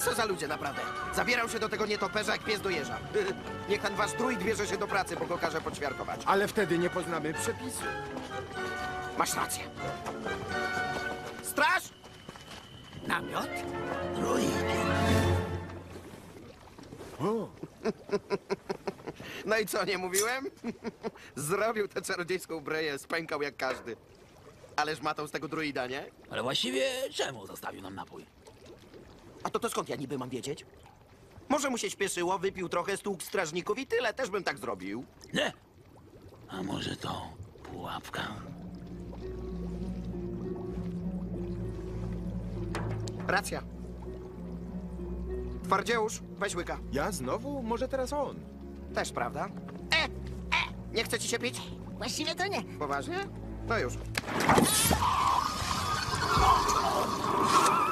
Co za ludzie, naprawdę. Zabierał się do tego nietoperza jak pies do jeża. Niech ten wasz druid bierze się do pracy, bo go każe poćwiarkować. Ale wtedy nie poznamy przepisu. Masz rację. Straż! Namiot? Druid. O, No i co, nie mówiłem? Zrobił tę czarodziejską breję, spękał jak każdy. Ależ matą z tego druida, nie? Ale właściwie czemu zostawił nam napój? A to skąd ja niby mam wiedzieć? Może mu się śpieszyło, wypił trochę, stłukł strażników i tyle. Też bym tak zrobił. Nie. A może to pułapka? Racja. Twardzieusz, weź łyka. ja znowu? Może teraz on? Też, prawda? Nie chce ci się pić? Właściwie to nie. Poważnie? No już.